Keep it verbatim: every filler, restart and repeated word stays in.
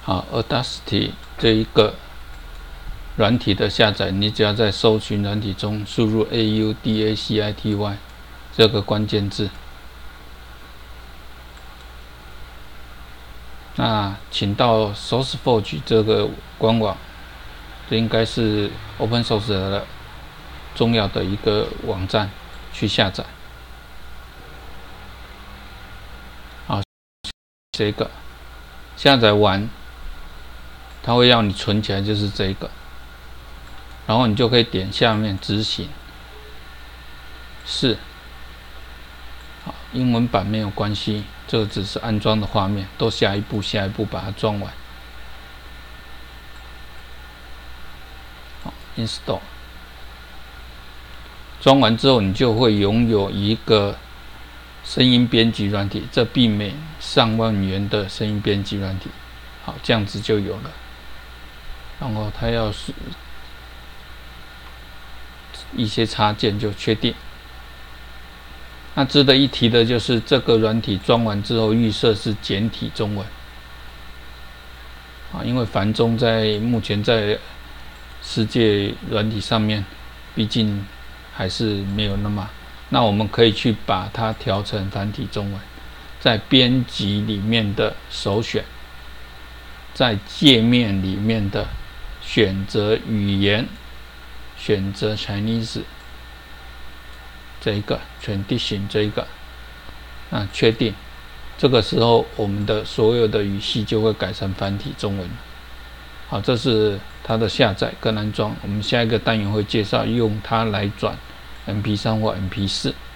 好 ，Audacity 这一个软体的下载，你只要在搜寻软体中输入 A U D A C I T Y 这个关键字，那请到 SourceForge 这个官网，这应该是 Open Source 的重要的一个网站去下载。好，这个下载完，它会要你存起来，就是这个。然后你就可以点下面执行。是，好，英文版没有关系，这个只是安装的画面，都下一步下一步把它装完。好 ，install。装完之后，你就会拥有一个声音编辑软体，这媲美上万元的声音编辑软体。好，这样子就有了。然后它要是一些插件就确定。那值得一提的就是，这个软体装完之后，预设是简体中文。啊，因为繁中在目前在世界软体上面，毕竟还是没有那么。那我们可以去把它调成繁体中文，在编辑里面的首选，在界面里面的选择语言，选择 Chinese 这一个 Tradition 这一个，啊，确定。这个时候，我们的所有的语系就会改成繁体中文。好，这是它的下载跟安装。我们下一个单元会介绍用它来转 M P 三 或 M P 四。